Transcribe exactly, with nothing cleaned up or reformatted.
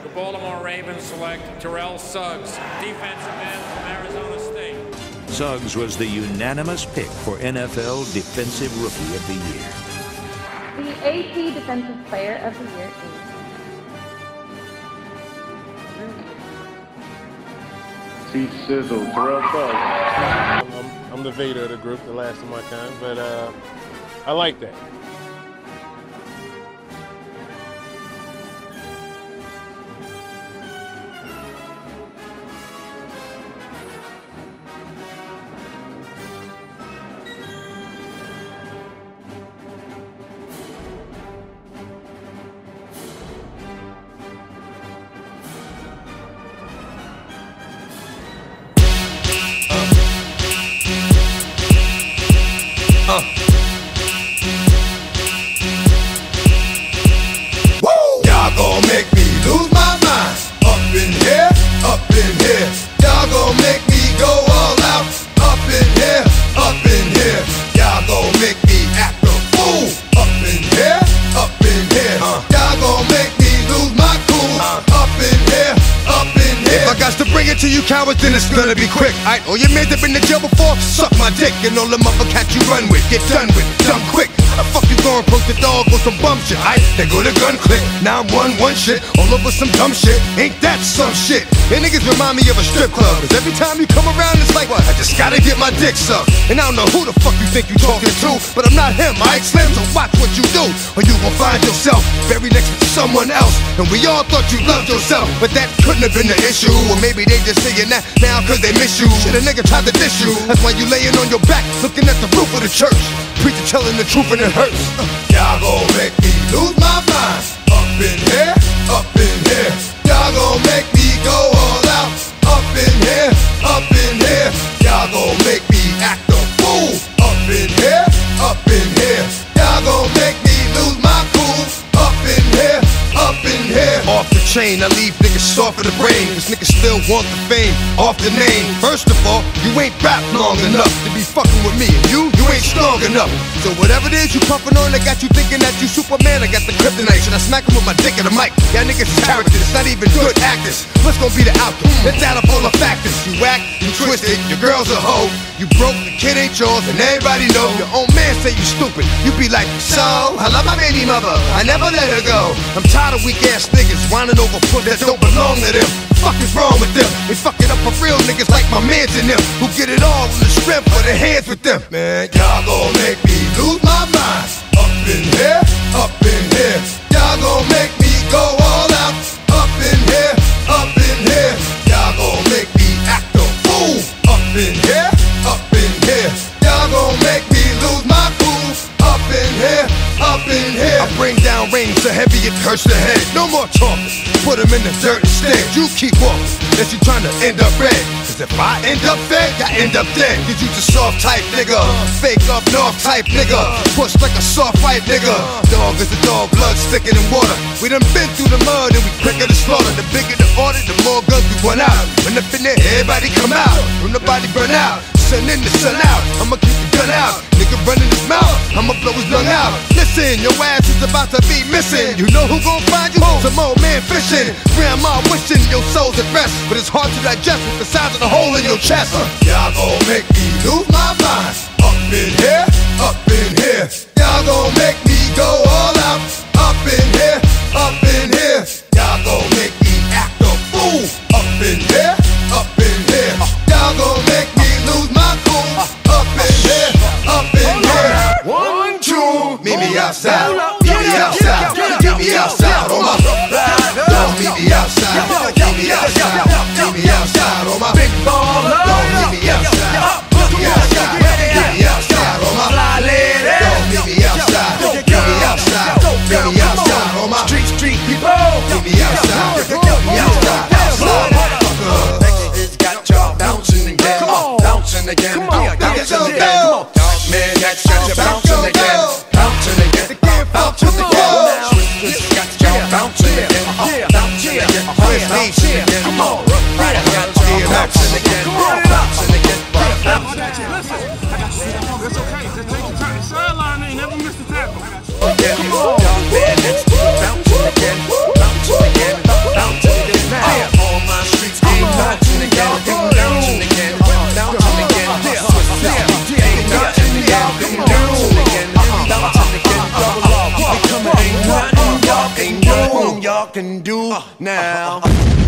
The Baltimore Ravens select Terrell Suggs, defensive end from Arizona State. Suggs was the unanimous pick for N F L Defensive Rookie of the Year. The A P Defensive Player of the Year is... Sizzle, Terrell Suggs. I'm, I'm, I'm the Vader of the group, the last of my kind, but uh, I like that. Uh. Woo! Y'all gon' make me lose my mind. Up in here, up in here. Y'all gon' make me go all out. Up in here, up in here. Y'all gon' make me act a fool. Up in here, up in here. Uh. Y'all gon' make me lose my cool. Uh. Up in here, up in here. If I got to bring it to you cowards, then it's gonna be quick. Aight, all your mans have been to jail before, suck my dick. And all the mother cats you run with, get done with, dumb quick. How the fuck you gon' approach the dog with some bum shit? Aight, they go to gun click. Now I'm one, one shit, all over some dumb shit. Ain't that some shit? And niggas remind me of a strip club, cause every time you come around it's like, what? I just gotta get my dick sucked. And I don't know who the fuck you think you talking to, but I'm not him, aight Slim, so watch what you do, or you gon' find yourself buried next to someone else. And we all thought you loved yourself, but that couldn't have been the issue. Or maybe they just saying that now cause they miss you. Shit, a nigga tried to diss you, that's why you laying on your back, looking at the roof of the church. Preacher telling the truth and it hurts. uh, Y'all gon' make me lose my mind. Up in here, up in here. Y'all gon' make me go all out. Up in here, up in here. Y'all gon' make me act a fool. Up in here, up in here. Y'all gon' make me lose my cool. Up in here, up in here. Off the chain, I leave niggas soft in the brain. Cause niggas still want the fame, off the name. First of all, you ain't rap long enough to be fucking with me. And you, you ain't strong enough. So whatever it is you puffin' on, I got you thinking that you Superman. I got the kryptonite. Should I smack him with my dick in the mic? Y'all niggas is characters, it's not even good actors. What's gonna be the outcome? Let's add up all the factors. You whack, you twisted, your girl's a hoe. You broke, the kid ain't yours, and everybody know. Your own man say you stupid. You be like, so, I love my baby mother, I never let her go. I'm tired of weak ass niggas whining over foot that don't belong to them. Fuck is wrong with them? They fuck it up for real niggas like my mans and them, who get it all on the strength of their hands with them. Man, y'all gon' make me lose my mind. Up in here, up in here. Y'all gon' make me go all out. Up in here, up in here. Y'all gon' make me act a fool. Up in here, up in here. Y'all gon' make me lose my cool. Up in here, up in here. I bring down rain so heavy it hurts the head. No more talking, put him in the dirt instead. You keep walking, unless you trying to end up red. Cause if I end up fed, I end up dead. Cause you just soft type nigga, fake up north type nigga, push like a soft fight nigga. Dog is a dog, blood thicker than water. We done been through the mud and we quicker to slaughter. The bigger the order, the more guns we run out. When up in there, everybody come out. When nobody burn out, sun in the sun out. I'ma keep the gun out. Nigga running his mouth, I'ma blow his lung out. Listen, your ass is about to be missing. You know who gon' find you? Some old man fishing. Grandma wishing your soul's at rest, but it's hard to digest with the size of the hole in your chest. uh, Y'all gon' make me lose my mind. Up in here, up in here. Y'all gon' make me go all out. Up in here, up in here. Y'all gon' make me act a fool. Up in here, up in here. Y'all gon' make me lose my cool. Up in here, up in here. One, two, meet me outside. Meet me outside. Meet me outside on my. Don't meet me outside. Meet me outside. Meet me outside on my big baller. Don't meet me outside. Meet me outside. Meet me outside on my fly lady. Don't meet me outside. Meet me outside. Meet me outside on my street street people. Meet me outside. Meet me outside. Outside. It's got y'all bouncing again, bouncing again, bouncing again. Man, that's got you bouncing again, bouncing again, bouncing again. It's got y'all bouncing again, bouncing again, bouncing again. Come on, right? I got y'all bouncing again, bouncing again, bouncing again. Listen, I got you. It's okay. Just take your time. Sideline ain't never missed a tackle. Come on, man, that's bouncing again, bouncing again, bouncing again. y'all can do now.